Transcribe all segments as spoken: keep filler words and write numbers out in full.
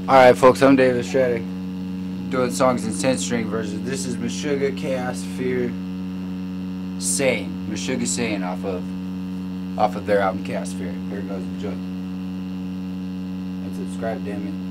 Alright folks, I'm David Shredder, doing songs in ten string versions. This is Meshuggah-Sane, Meshuggah-Sane off of off of their album Chaos Fear. Here goes, enjoy. And subscribe, damn it.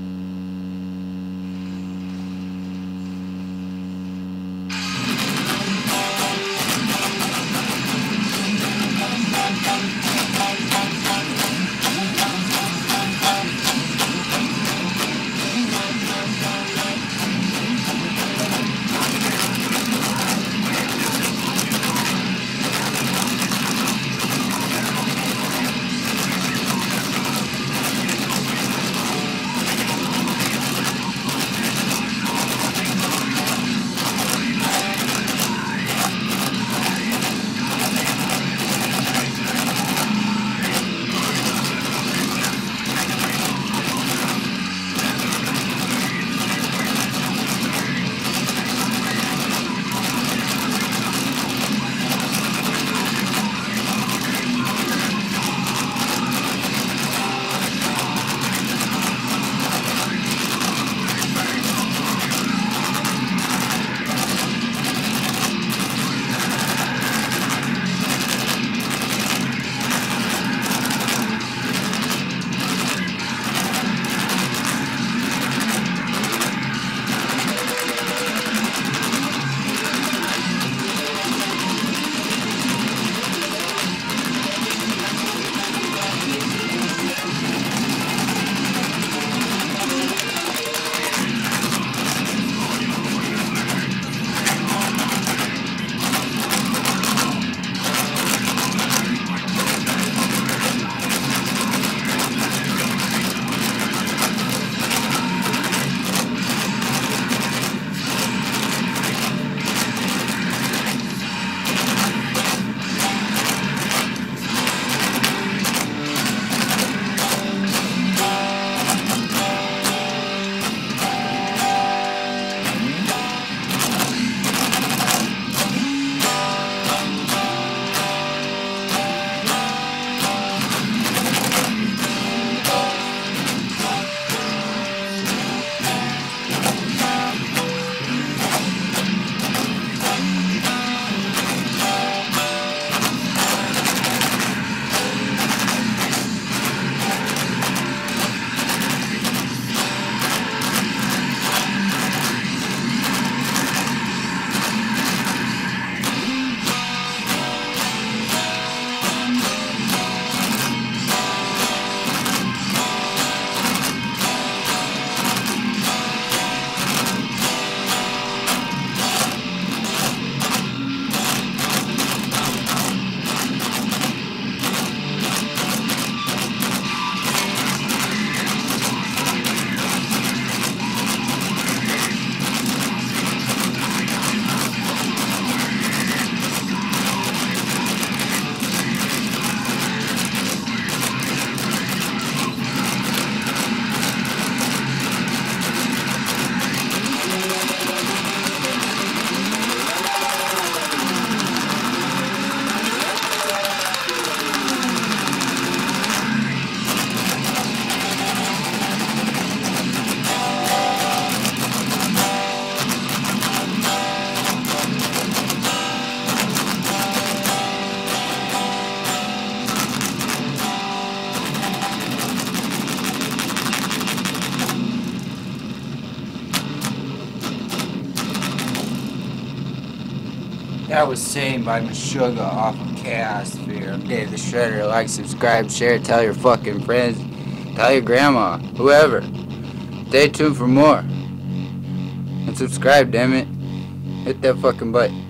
That was Sane by Meshuggah off of Chaos Fear. I'm Dave the Shredder. Like, subscribe, share, tell your fucking friends, tell your grandma, whoever. Stay tuned for more. And subscribe, damn it. Hit that fucking button.